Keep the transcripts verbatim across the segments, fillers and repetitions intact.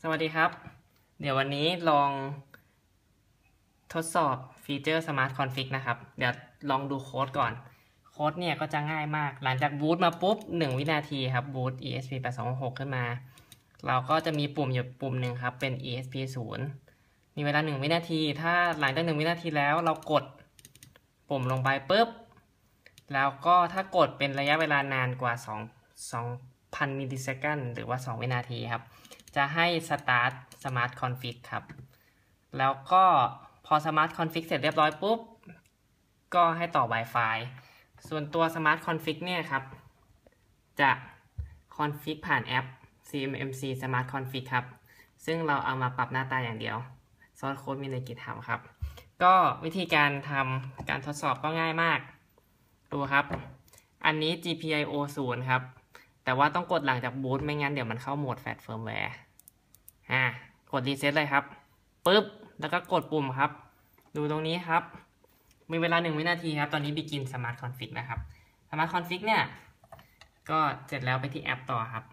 สวัสดีครับ เดี๋ยววันนี้ลองทดสอบฟีเจอร์ Smart Config นะครับ เดี๋ยวลองดูโค้ดก่อน โค้ดเนี่ยก็จะง่ายมาก หลังจากบูตมาปุ๊บหนึ่งวินาทีครับบูต อี เอส พี แปดสองหกหกขึ้นมา เราก็จะมีปุ่มอยู่ปุ่มหนึ่งครับเป็น อี เอส พี ศูนย์ มีเวลาหนึ่งวินาที ถ้าหลังจากหนึ่งวินาทีแล้วเรากดปุ่มลงไปปุ๊บ แล้วก็ถ้ากดเป็นระยะเวลานานกว่า2 2,000 มิลลิเซคันด์หรือว่าสองวินาทีครับจะให้ start smart config ครับแล้วก็พอ smart config เสร็จเรียบร้อยปุ๊บก็ให้ต่อ Wi-Fi ส่วนตัว smart config เนี่ยครับจะ config ผ่านแอป ซี เอ็ม เอ็ม ซี smart config ครับซึ่งเราเอามาปรับหน้าตาอย่างเดียว source code มีใน GitHub ครับก็วิธีการทำการทดสอบก็ง่ายมากดูครับอันนี้ จี พี ไอ โอ ศูนย์ ครับแต่ว่าต้องกดหลังจากบูตไม่งั้นเดี๋ยวมันเข้าโหมด Fat Firmware อ่ากดรีเซ็ตเลยครับปึ๊บแล้วก็กดปุ่มครับดูตรงนี้ครับมีเวลาหนึ่งวินาทีครับตอนนี้ Begin Smart Config นะครับ Smart Config เนี่ยก็เสร็จแล้วไปที่แอปต่อครับ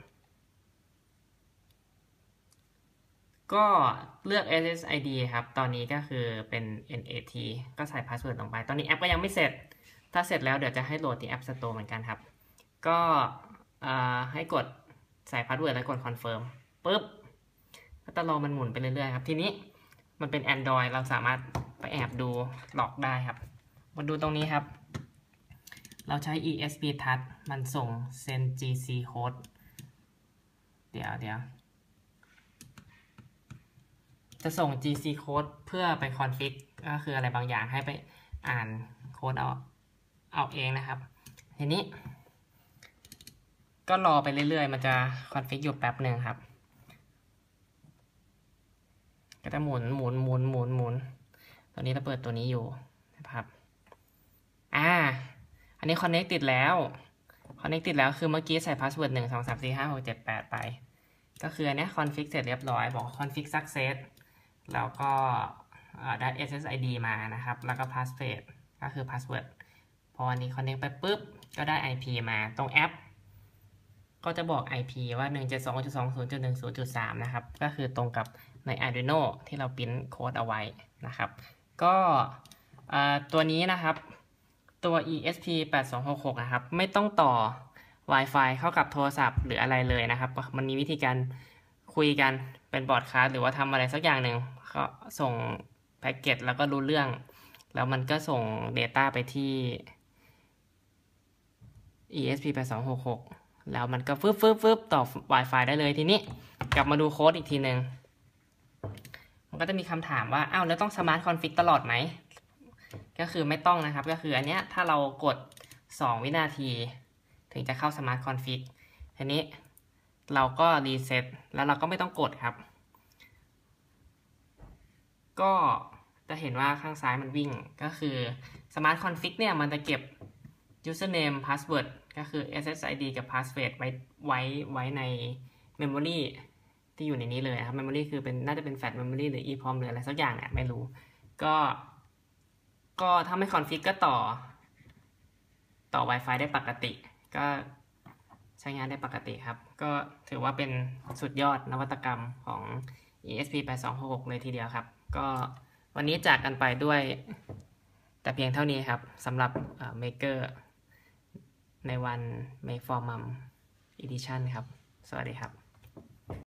ก็เลือก เอส เอส ไอ ดี ครับตอนนี้ก็คือเป็น เอ็น เอ ที ก็ใส่พาสเวิร์ดลงไปตอนนี้แอปก็ยังไม่เสร็จถ้าเสร็จแล้วเดี๋ยวจะให้โหลดที่ App Store เหมือนกันครับก็ให้กดใส่พาสเวิร์ดแล้วกด Confirm ปึ๊บก็จะรอมันหมุนไปเรื่อยๆครับทีนี้มันเป็น Android เราสามารถไปแอบดูหลอกได้ครับมาดูตรงนี้ครับเราใช้ อี เอส พี Touch มันส่ง Send จี ซี Code เดี๋ยวเดี๋ยวจะส่ง จี ซี Code เพื่อไป config ก็คืออะไรบางอย่างให้ไปอ่านโค้ดเอาเอาเองนะครับทีนี้ก็รอไปเรื่อยๆมันจะ config อยู่แป๊บหนึ่งครับก็จะหมุนหมุนหมุนหมุนหมุนตอนนี้เราเปิดตัวนี้อยู่นะครับอ่าอันนี้ connect ติดแล้ว connect ติดแล้วคือเมื่อกี้ใส่ password หนึ่ง สอง สาม สี่ ห้า หก เจ็ด แปดไปก็คืออันนี้ config เสร็จเรียบร้อยบอก config success แล้วก็ได้ เอส เอส ไอ ดี มานะครับแล้วก็ password ก็คือ password พออันนี้ connect ไปปุ๊บก็ได้ ไอ พี มาตรงแอปก็จะบอก ไอ พี ว่า หนึ่ง เจ็ด สอง จุด สอง ศูนย์ จุด หนึ่ง ศูนย์ จุด สาม นะครับก็คือตรงกับใน Arduino ที่เราพิมพ์โค้ดเอาไว้นะครับก็ตัวนี้นะครับตัว อี เอส พี แปดสองหกหก นะครับไม่ต้องต่อ Wi-Fi เข้ากับโทรศัพท์หรืออะไรเลยนะครับมันมีวิธีการคุยกันเป็นบอร์ดคาสต์หรือว่าทำอะไรสักอย่างหนึ่งก็ส่งแพ็กเกจแล้วก็รู้เรื่องแล้วมันก็ส่ง Data ไปที่ อี เอส พี แปดสองหกหก แล้วมันก็ฟึบฟึบฟึบต่อ Wi-Fi ได้เลยทีนี้กลับมาดูโค้ดอีกทีหนึ่งมันก็จะมีคำถามว่าอ้าวแล้วต้อง Smart Config ตลอดไหมก็คือไม่ต้องนะครับก็คืออันเนี้ยถ้าเรากดสองวินาทีถึงจะเข้า Smart Config ทีนี้เราก็รีเซ็ตแล้วเราก็ไม่ต้องกดครับก็จะเห็นว่าข้างซ้ายมันวิ่งก็คือ Smart Config เนี่ยมันจะเก็บ username password ก็คือ เอส เอส ไอ ดี กับ password ไว้ไว้ไว้ใน memory ที่อยู่ในนี้เลยครับ memory คือเป็นน่าจะเป็น flash memory หรือ eprom หรืออะไรสักอย่างเนี่ยไม่รู้ก็ก็ถ้าไม่ config ก็ต่อต่อ Wi-Fi ได้ปกติก็ใช้งานได้ปกติครับก็ถือว่าเป็นสุดยอดนวัตกรรมของ อี เอส พี แปดสองหกหก เลยทีเดียวครับก็วันนี้จากกันไปด้วยแต่เพียงเท่านี้ครับสำหรับ Maker ในวัน Make for Mom Edition ครับสวัสดีครับ